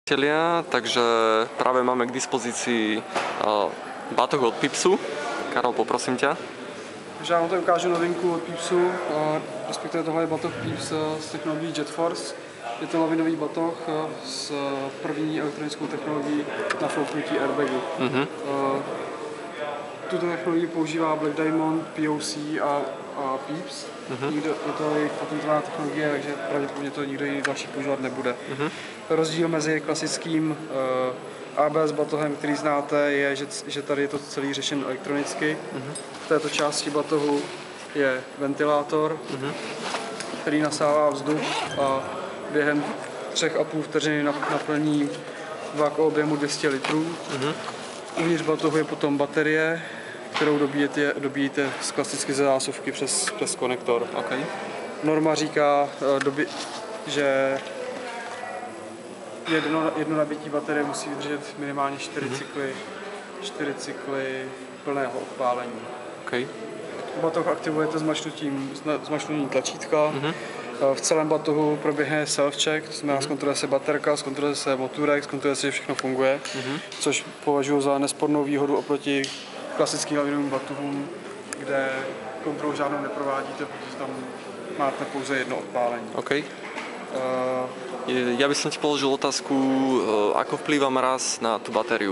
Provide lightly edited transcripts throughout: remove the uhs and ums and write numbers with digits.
Takže práve máme k dispozícii batoh od Pipsu. Karol, poprosím ťa. Takže já vám tady ukážu novinku od Pipsu, respektive tohle je batoh Pips s technologií JetForce. Je to lavinový batoh s první elektronickou technologií na fouknutí airbagu. Tuto technologii používá Black Diamond, POC a Pips. Je to jejich patentovaná technologie, takže pravděpodobně to nikdo jiný další používat nebude. Rozdíl mezi klasickým ABS batohem, který znáte, je, že tady je to celý řešen elektronicky. V této části batohu je ventilátor, který nasává vzduch a během 3,5 vteřiny naplní vlak o objemu 200 litrů. Uvnitř batohu je potom baterie, kterou dobíjíte klasicky ze zásuvky přes konektor. Okay. Norma říká, že jedno nabití baterie musí vydržet minimálně 4 cykly plného odpálení. Okay. Batoh aktivujete zmačknutím tlačítka. V celém batohu proběhne self-check, to znamená zkontroluje se baterka, zkontroluje se motůrek, zkontroluje se, že všechno funguje, což považuji za nespornou výhodu oproti klasickým lavinovým batohům, kde kontrolu žádnou neprovádíte, protože tam máte pouze jedno odpálení. Okay. Ja by som ti položil otázku, ako vplýva mraz na tú batériu?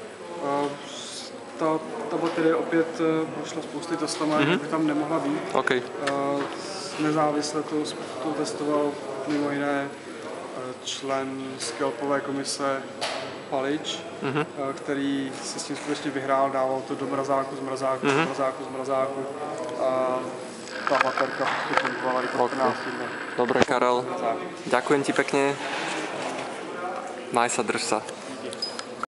Ta baterie opět prošla spousty testama, by tam nemohla být. Okay. Nezávisle to testoval mimo jiné člen scalpové komise Palič, který se s tím skutečně vyhrál, dával to do mrazáku, z mrazáku a ta baterka fungovala i po 14 dnech. Dobre, Karel, ďakujem ti pekne. Maj sa, drž sa.